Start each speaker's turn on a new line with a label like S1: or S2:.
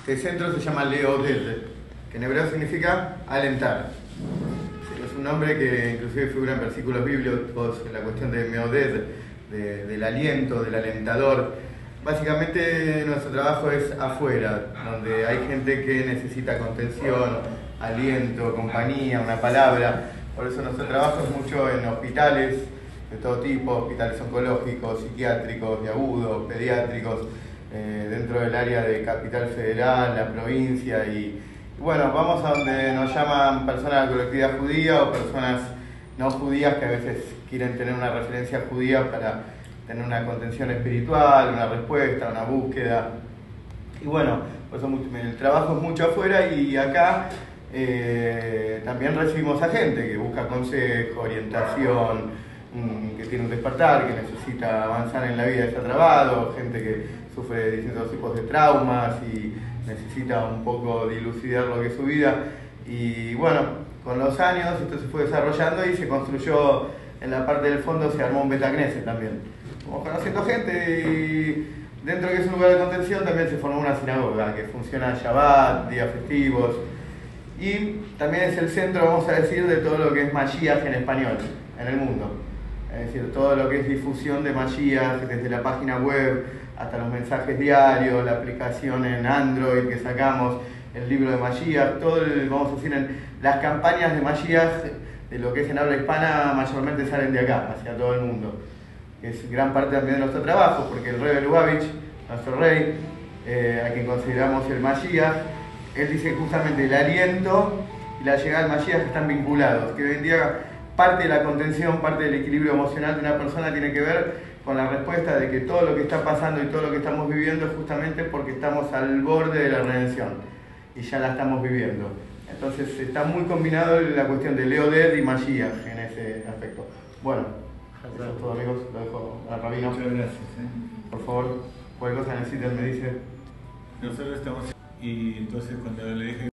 S1: Este centro se llama Leoded, que en hebreo significa alentar. Es un nombre que inclusive figura en versículos bíblicos, en la cuestión de Meoded, del aliento, del alentador. Básicamente nuestro trabajo es afuera, donde hay gente que necesita contención, aliento, compañía, una palabra. Por eso nuestro trabajo es mucho en hospitales de todo tipo, hospitales oncológicos, psiquiátricos, de agudos, pediátricos, dentro del área de Capital Federal, la provincia y bueno, vamos a donde nos llaman personas de la colectividad judía o personas no judías que a veces quieren tener una referencia judía para tener una contención espiritual, una respuesta, una búsqueda. Y bueno, por eso el trabajo es mucho afuera y acá también recibimos a gente que busca consejo, orientación, que tiene un despertar, que necesita avanzar en la vida, está trabado, gente que sufre de distintos tipos de traumas y necesita un poco dilucidar lo que es su vida. Y bueno, con los años esto se fue desarrollando y se construyó en la parte del fondo, se armó un Betacneset también. Como conociendo gente y dentro de que es un lugar de contención también se formó una sinagoga que funciona Shabbat, días festivos. Y también es el centro, vamos a decir, de todo lo que es Mashiach en español, en el mundo. Es decir, todo lo que es difusión de Mashiach, desde la página web hasta los mensajes diarios, la aplicación en Android que sacamos, el libro de Mashiach, todo vamos a decir, en las campañas de Mashiach, de lo que es en habla hispana, mayormente salen de acá, hacia todo el mundo. Es gran parte también de nuestro trabajo, porque el rey de Lubavitch, nuestro rey, a quien consideramos el Mashiach, él dice que justamente el aliento y la llegada del Mashiach están vinculados, que hoy en día parte de la contención, parte del equilibrio emocional de una persona tiene que ver con la respuesta de que todo lo que está pasando y todo lo que estamos viviendo es justamente porque estamos al borde de la redención y ya la estamos viviendo. Entonces está muy combinado la cuestión de Leoded y Mashiach en ese aspecto. Bueno, eso es todo, amigos, lo dejo a Rabino.
S2: Muchas gracias.
S1: Por favor, cualquier cosa necesiten me dice.
S2: Nosotros estamos y entonces cuando le dije